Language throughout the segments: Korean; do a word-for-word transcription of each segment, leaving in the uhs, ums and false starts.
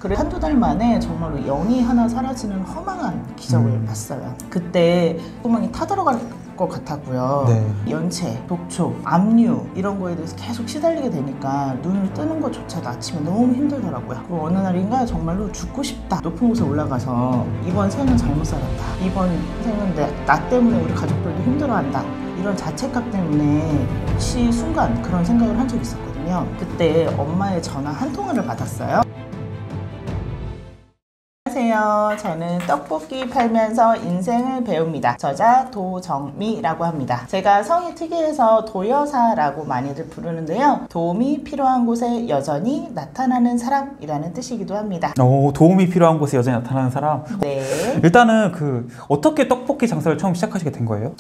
그래 한두 달 만에 정말로 영이 하나 사라지는 허망한 기적을 음. 봤어요. 그때 구멍이 타들어갈 것 같았고요. 네. 연체, 독초, 압류 이런 거에 대해서 계속 시달리게 되니까 눈을 뜨는 것조차도 아침에 너무 힘들더라고요. 그리고 어느 날인가 정말로 죽고 싶다. 높은 곳에 올라가서 이번 생은 잘못 살았다. 이번 생은 내, 나 때문에 우리 가족들도 힘들어한다. 이런 자책감 때문에 혹시 순간 그런 생각을 한 적이 있었거든요. 그때 엄마의 전화 한 통화를 받았어요. 안녕하세요. 저는 떡볶이 팔면서 인생을 배웁니다. 저자 도정미라고 합니다. 제가 성이 특이해서 도여사라고 많이들 부르는데요. 도움이 필요한 곳에 여전히 나타나는 사람이라는 뜻이기도 합니다. 오, 도움이 필요한 곳에 여전히 나타나는 사람? 네. 일단은 그 어떻게 떡볶이 장사를 처음 시작하시게 된 거예요?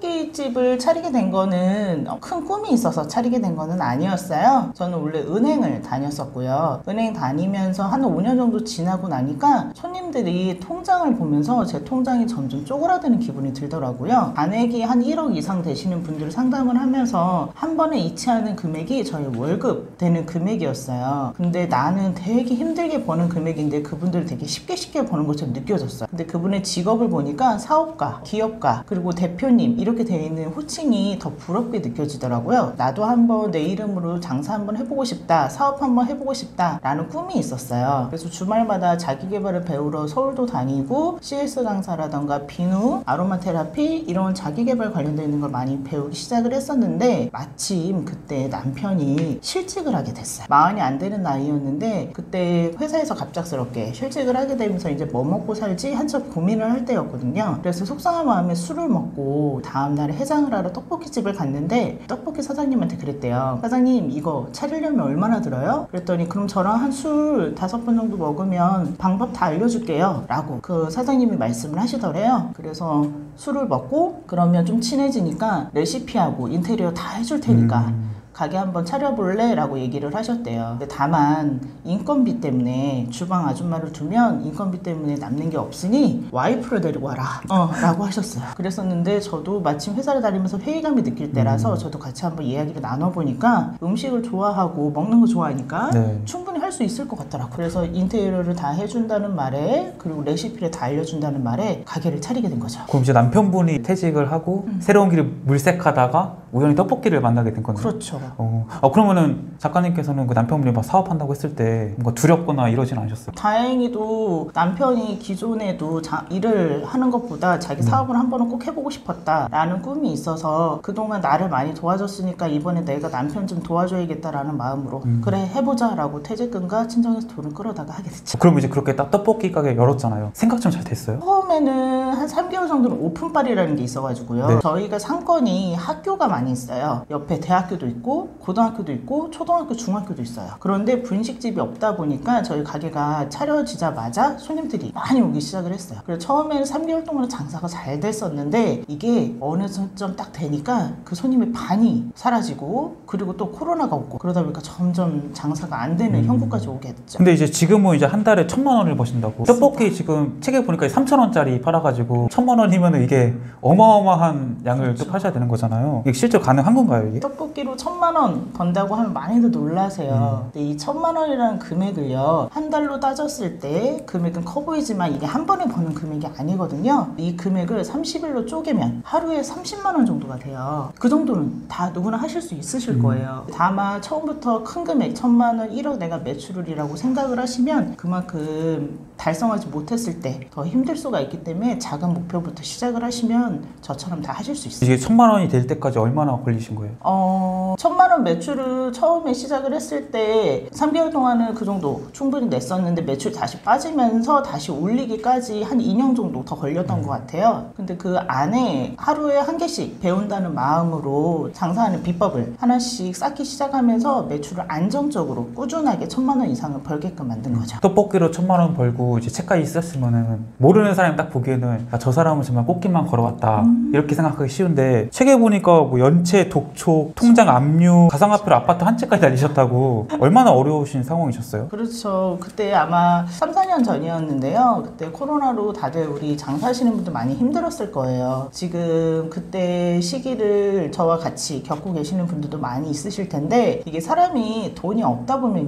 떡볶이집을 차리게 된 거는 큰 꿈이 있어서 차리게 된 거는 아니었어요. 저는 원래 은행을 다녔었고요. 은행 다니면서 한 오 년 정도 지나고 나니까 손님들이 통장을 보면서 제 통장이 점점 쪼그라드는 기분이 들더라고요. 잔액이 한 일억 이상 되시는 분들 상담을 하면서 한 번에 잃지 않은 금액이 저희 월급 되는 금액이었어요. 근데 나는 되게 힘들게 버는 금액인데 그분들이 되게 쉽게 쉽게 버는 것처럼 느껴졌어요. 근데 그분의 직업을 보니까 사업가, 기업가, 그리고 대표님 이렇게 되어 있는 호칭이 더 부럽게 느껴지더라고요. 나도 한번 내 이름으로 장사 한번 해보고 싶다, 사업 한번 해보고 싶다 라는 꿈이 있었어요. 그래서 주말마다 자기계발을 배우러 서울도 다니고 씨에스 강사라던가 비누, 아로마 테라피 이런 자기계발 관련되어 있는 걸 많이 배우기 시작을 했었는데 마침 그때 남편이 실직을 하게 됐어요. 마흔이 안 되는 나이였는데 그때 회사에서 갑작스럽게 실직을 하게 되면서 이제 뭐 먹고 살지 한참 고민을 할 때였거든요. 그래서 속상한 마음에 술을 먹고 다음날에 해장을 하러 떡볶이집을 갔는데 떡볶이 사장님한테 그랬대요. 사장님 이거 차리려면 얼마나 들어요? 그랬더니 그럼 저랑 한 술 다섯 번 정도 먹으면 방법 다 알려줄게요 라고 그 사장님이 말씀을 하시더래요. 그래서 술을 먹고 그러면 좀 친해지니까 레시피하고 인테리어 다 해줄 테니까 음. 가게 한번 차려볼래? 라고 얘기를 하셨대요. 근데 다만 인건비 때문에 주방 아줌마를 두면 인건비 때문에 남는 게 없으니 와이프를 데리고 와라 어, 라고 하셨어요. 그랬었는데 저도 마침 회사를 다니면서 회의감이 느낄 때라서 음. 저도 같이 한번 이야기를 나눠보니까 음식을 좋아하고 먹는 거 좋아하니까 네. 충분히 할 수 있을 것 같더라고요. 그래서 인테리어를 다 해준다는 말에 그리고 레시피를 다 알려준다는 말에 가게를 차리게 된 거죠. 그럼 이제 남편분이 퇴직을 하고 음. 새로운 길을 물색하다가 우연히 떡볶이를 만나게 된 거네요. 그렇죠. 어. 아, 그러면은 작가님께서는 그 남편분이 막 사업한다고 했을 때 뭔가 두렵거나 이러진 않으셨어요? 다행히도 남편이 기존에도 자, 일을 하는 것보다 자기 네. 사업을 한 번은 꼭 해보고 싶었다라는 꿈이 있어서 그동안 나를 많이 도와줬으니까 이번에 내가 남편 좀 도와줘야겠다라는 마음으로 음. 그래 해보자 라고 퇴직금과 친정에서 돈을 끌어다가 하게 됐죠. 그럼 이제 그렇게 딱 떡볶이 가게 열었잖아요. 생각 좀 잘 됐어요? 처음에는 한 삼 개월 정도는 오픈빨이라는 게 있어가지고요. 네. 저희가 상권이 학교가 많이 있어요. 옆에 대학교도 있고 고등학교도 있고 초등학교, 중학교도 있어요. 그런데 분식집이 없다 보니까 저희 가게가 차려지자마자 손님들이 많이 오기 시작을 했어요. 그래서 처음에는 삼 개월 동안 장사가 잘 됐었는데 이게 어느 점 딱 되니까 그 손님의 반이 사라지고 그리고 또 코로나가 오고 그러다 보니까 점점 장사가 안 되는 음. 형국까지 오게 됐죠. 근데 이제 지금은 이제 한 달에 천만 원을 버신다고. 떡볶이 지금 책에 보니까 삼천 원짜리 팔아가지고 천만 원이면 이게 어마어마한 양을 그렇죠. 또 파셔야 되는 거잖아요. 이게 실제로 가능한 건가요, 이게? 떡볶이로 천만 원 번다고 하면 많이들 놀라세요. 음. 근데 이 천만 원이라는 금액을요, 한 달로 따졌을 때 금액은 커 보이지만 이게 한 번에 버는 금액이 아니거든요. 이 금액을 삼십 일로 쪼개면 하루에 삼십만 원 정도가 돼요. 그 정도는 다 누구나 하실 수 있으실 음. 거예요. 다만 처음부터 큰 금액, 천만 원, 일억 내가 매출이라고 생각을 하시면 그만큼 달성하지 못했을 때 더 힘들 수가 있기 때문에 작은 목표부터 시작을 하시면 저처럼 다 하실 수 있어요. 이게 천만 원이 될 때까지 얼마나 걸리신 거예요? 어, 천만 원 매출을 처음에 시작을 했을 때 삼 개월 동안은 그 정도 충분히 냈었는데 매출 다시 빠지면서 다시 올리기까지 한 이 년 정도 더 걸렸던 음. 것 같아요. 근데 그 안에 하루에 한 개씩 배운다는 마음으로 장사하는 비법을 하나씩 쌓기 시작하면서 매출을 안정적으로 꾸준하게 천만 원 이상을 벌게끔 만든 거죠. 떡볶이로 천만 원 벌고 이제 책까지 썼으면은 모르는 사람이 딱 보기에는 아, 저 사람은 정말 꽃길만 걸어왔다 음. 이렇게 생각하기 쉬운데 책에 보니까 뭐 연체, 독촉, 통장 압류, 가상화폐로 아파트 한 채까지 날리셨다고. 얼마나 어려우신 상황이셨어요? 그렇죠. 그때 아마 삼, 사 년 전이었는데요. 그때 코로나로 다들 우리 장사하시는 분들 많이 힘들었을 거예요. 지금 그때 시기를 저와 같이 겪고 계시는 분들도 많이 있으실 텐데 이게 사람이 돈이 없다 보면요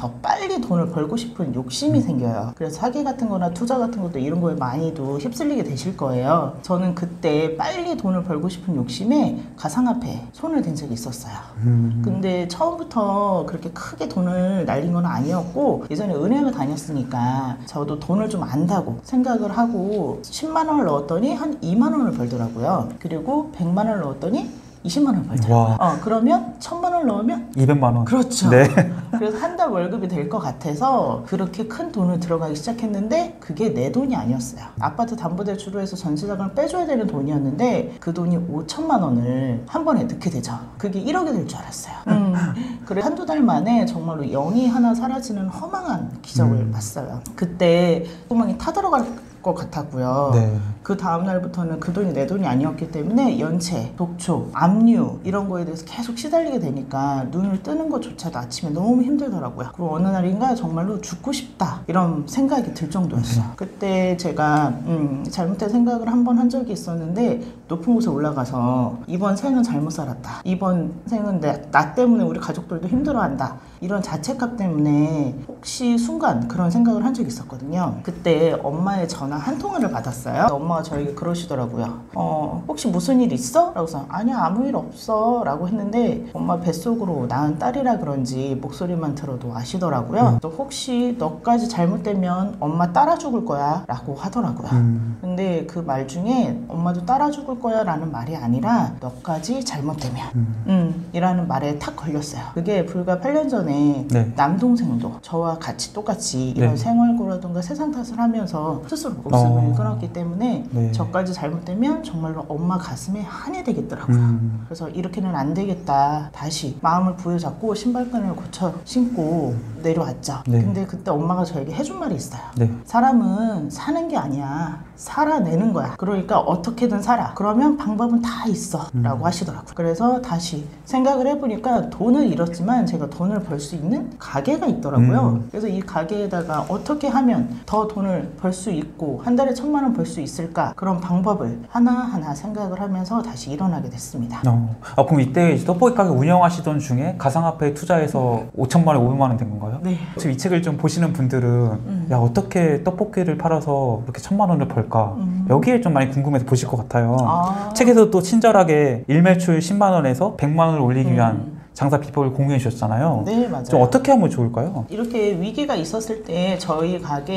더 빨리 돈을 벌고 싶은 욕심이 생겨요. 그래서 사기 같은 거나 투자 같은 것도 이런 거에 많이도 휩쓸리게 되실 거예요. 저는 그때 빨리 돈을 벌고 싶은 욕심에 가상화폐에 손을 댄 적이 있었어요. 음. 근데 처음부터 그렇게 크게 돈을 날린 건 아니었고, 예전에 은행을 다녔으니까 저도 돈을 좀 안다고 생각을 하고 십만 원을 넣었더니 한 이만 원을 벌더라고요. 그리고 백만 원을 넣었더니 이십만 원을 벌더라고요. 어, 그러면 천만 원을 넣으면 이백만 원. 그렇죠. 네. 그래서 한 달 월급이 될 것 같아서 그렇게 큰 돈을 들어가기 시작했는데 그게 내 돈이 아니었어요. 아파트 담보대출로 해서 전세자금을 빼줘야 되는 돈이었는데 그 돈이 오천만 원을 한 번에 넣게 되죠. 그게 일억이 될 줄 알았어요. 음, 그래 한두 달 만에 정말로 영이 하나 사라지는 허망한 기적을 음. 봤어요. 그때 구멍이 타들어갈 것 같았고요. 네. 그 다음 날부터는 그 돈이 내 돈이 아니었기 때문에 연체, 독촉, 압류 이런 거에 대해서 계속 시달리게 되니까 눈을 뜨는 것조차도 아침에 너무 힘들더라고요. 그리고 어느 날인가 정말로 죽고 싶다 이런 생각이 들 정도였어요. 그때 제가 음, 잘못된 생각을 한 번 한 적이 있었는데 높은 곳에 올라가서 이번 생은 잘못 살았다. 이번 생은 내, 나 때문에 우리 가족들도 힘들어한다. 이런 자책감 때문에 혹시 순간 그런 생각을 한 적이 있었거든요. 그때 엄마의 전화 한 통화를 받았어요. 엄마가 저에게 그러시더라고요. 어, 혹시 무슨 일 있어? 라고 해서 아니야 아무 일 없어 라고 했는데 엄마 뱃속으로 낳은 딸이라 그런지 목소리만 들어도 아시더라고요. 또 혹시 너까지 잘못되면 엄마 따라 죽을 거야 라고 하더라고요. 음. 근데 그 말 중에 엄마도 따라 죽을 거야 라는 말이 아니라 너까지 잘못되면 음. 음, 이라는 말에 탁 걸렸어요. 그게 불과 팔 년 전에 네. 남동생도 저와 같이 똑같이 이런 네. 생활고라든가 세상 탓을 하면서 스스로 목숨을 어. 끊었기 때문에 네. 저까지 잘못되면 정말로 엄마 가슴에 한이 되겠더라고요. 음. 그래서 이렇게는 안 되겠다. 다시 마음을 부여잡고 신발끈을 고쳐 신고 내려왔죠. 네. 근데 그때 엄마가 저에게 해준 말이 있어요. 네. 사람은 사는 게 아니야. 살아내는 거야. 그러니까 어떻게든 살아. 그러면 방법은 다 있어. 음. 라고 하시더라고요. 그래서 다시 생각을 해보니까 돈을 잃었지만 제가 돈을 벌 수 있는 가게가 있더라고요. 음. 그래서 이 가게에다가 어떻게 하면 더 돈을 벌 수 있고 한 달에 천만 원 벌 수 있을까? 그런 방법을 하나하나 생각을 하면서 다시 일어나게 됐습니다. 어. 아, 그럼 이때 이제 떡볶이 가게 운영하시던 중에 가상화폐에 투자해서 오천만 원, 오백만 원 된 건가요? 네. 지금 이 책을 좀 보시는 분들은 음. 야 어떻게 떡볶이를 팔아서 그렇게 천만 원을 벌까? 음. 여기에 좀 많이 궁금해서 보실 것 같아요. 아. 책에서 또 친절하게 일매출 십만 원에서 백만 원을 올리기 음. 위한 장사 비법을 공유해 주셨잖아요. 네, 맞아요. 좀 어떻게 하면 좋을까요? 이렇게 위기가 있었을 때 저희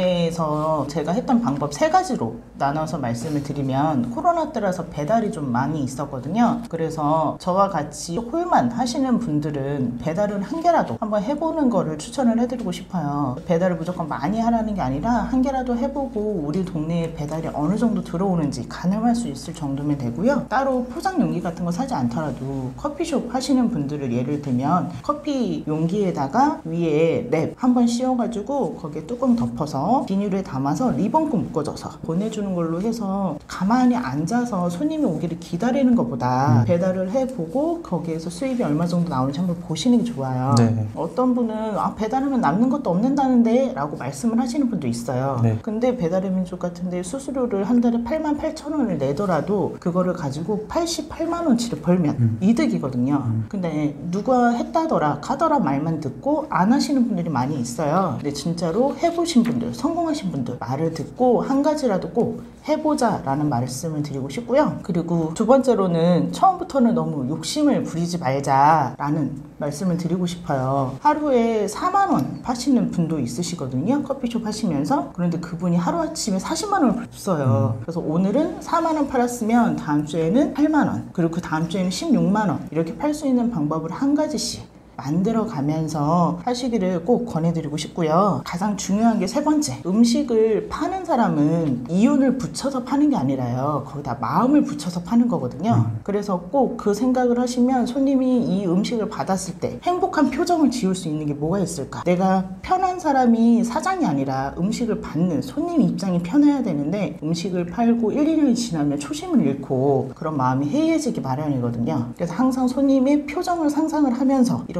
가게에서 제가 했던 방법 세 가지로 나눠서 말씀을 드리면 코로나 때라서 배달이 좀 많이 있었거든요. 그래서 저와 같이 홀만 하시는 분들은 배달은 한 개라도 한번 해보는 거를 추천을 해드리고 싶어요. 배달을 무조건 많이 하라는 게 아니라 한 개라도 해보고 우리 동네에 배달이 어느 정도 들어오는지 가늠할 수 있을 정도면 되고요. 따로 포장 용기 같은 거 사지 않더라도 커피숍 하시는 분들을 예를 예를 들면 커피 용기에다가 위에 랩 한번 씌워가지고 거기에 뚜껑 덮어서 비닐에 담아서 리본끈 묶어줘서 보내주는 걸로 해서 가만히 앉아서 손님이 오기를 기다리는 것보다 음. 배달을 해보고 거기에서 수입이 얼마 정도 나오는지 한번 보시는 게 좋아요. 네. 어떤 분은 아, 배달하면 남는 것도 없는다는데 라고 말씀을 하시는 분도 있어요. 네. 근데 배달의 민족 같은데 수수료를 한 달에 팔만 팔천 원을 내더라도 그거를 가지고 팔십팔만 원치를 벌면 음. 이득이거든요. 음. 근데 누가 했다더라 가더라 말만 듣고 안 하시는 분들이 많이 있어요. 근데 진짜로 해보신 분들, 성공하신 분들 말을 듣고 한 가지라도 꼭 해보자 라는 말씀을 드리고 싶고요. 그리고 두 번째로는 처음부터는 너무 욕심을 부리지 말자 라는 말씀을 드리고 싶어요. 하루에 사만 원 파시는 분도 있으시거든요. 커피숍 하시면서. 그런데 그분이 하루아침에 사십만 원을 벌어요. 음. 그래서 오늘은 사만 원 팔았으면 다음 주에는 팔만 원, 그리고 그 다음 주에는 십육만 원 이렇게 팔 수 있는 방법을 한 가지씩 만들어 가면서 하시기를 꼭 권해드리고 싶고요. 가장 중요한 게 세 번째, 음식을 파는 사람은 이윤을 붙여서 파는 게 아니라요, 거기다 마음을 붙여서 파는 거거든요. 음. 그래서 꼭 그 생각을 하시면 손님이 이 음식을 받았을 때 행복한 표정을 지을 수 있는 게 뭐가 있을까? 내가 편한 사람이 사장이 아니라 음식을 받는 손님 입장이 편해야 되는데 음식을 팔고 일, 이 년이 지나면 초심을 잃고 그런 마음이 해이해지기 마련이거든요. 그래서 항상 손님의 표정을 상상을 하면서 이렇게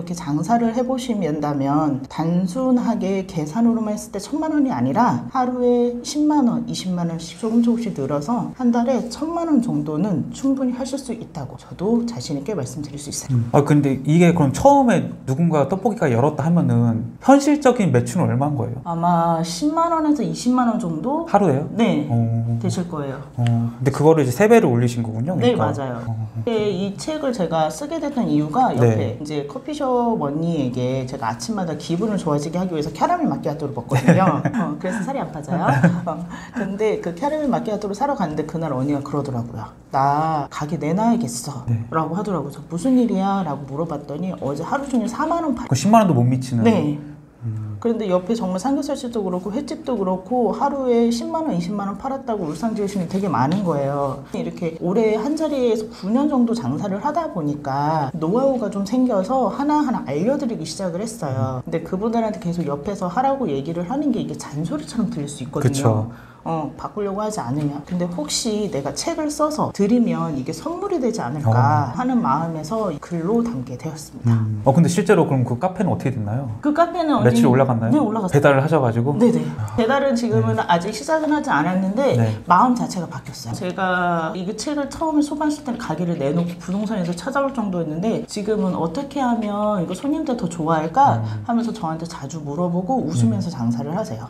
이렇게 장사를 해보시면다면 단순하게 계산으로만 했을 때 천만 원이 아니라 하루에 십만 원, 이십만 원씩 조금 조금씩 늘어서 한 달에 천만 원 정도는 충분히 하실 수 있다고 저도 자신 있게 말씀드릴 수 있어요. 아 근데 이게 그럼 처음에 누군가 떡볶이 가게 열었다 하면은 현실적인 매출은 얼마인 거예요? 아마 십만 원에서 이십만 원 정도? 하루에요? 네. 어... 되실 거예요. 어... 근데 그거를 이제 세 배를 올리신 거군요? 네, 그러니까. 맞아요. 어... 이 책을 제가 쓰게 됐던 이유가 옆에 네. 이제 커피숍 언니에게 제가 아침마다 기분을 좋아지게 하기 위해서 캐러멜 마키아토를 먹거든요. 어, 그래서 살이 안 빠져요. 어, 근데 그 캐러멜 마키아토를 사러 갔는데 그날 언니가 그러더라고요. 나 가게 내놔야겠어. 네. 라고 하더라고요. 저 무슨 일이야? 라고 물어봤더니 어제 하루 종일 사만 원 팔. 그 십만 원도 못 미치는. 네. 그런데 옆에 정말 삼겹살집도 그렇고 횟집도 그렇고 하루에 십만 원, 이십만 원 팔았다고 울상 지으시는 되게 많은 거예요. 이렇게 올해 한 자리에서 구 년 정도 장사를 하다 보니까 노하우가 좀 생겨서 하나하나 알려드리기 시작을 했어요. 근데 그분들한테 계속 옆에서 하라고 얘기를 하는 게 이게 잔소리처럼 들릴 수 있거든요. 그쵸. 어, 바꾸려고 하지 않으면. 근데 혹시 내가 책을 써서 드리면 이게 선물이 되지 않을까 어. 하는 마음에서 글로 담게 되었습니다. 음. 어 근데 실제로 그럼 그 카페는 어떻게 됐나요? 그 카페는 매출이 어디- 올라갔나요? 네, 올라갔어요. 배달을 하셔가지고? 네네. 배달은 지금은 아직 시작은 하지 않았는데 네. 마음 자체가 바뀌었어요. 제가 이 책을 처음에 소개했을 때는 가게를 내놓고 부동산에서 찾아올 정도였는데 지금은 어떻게 하면 이거 손님들 더 좋아할까 음. 하면서 저한테 자주 물어보고 웃으면서 장사를 하세요.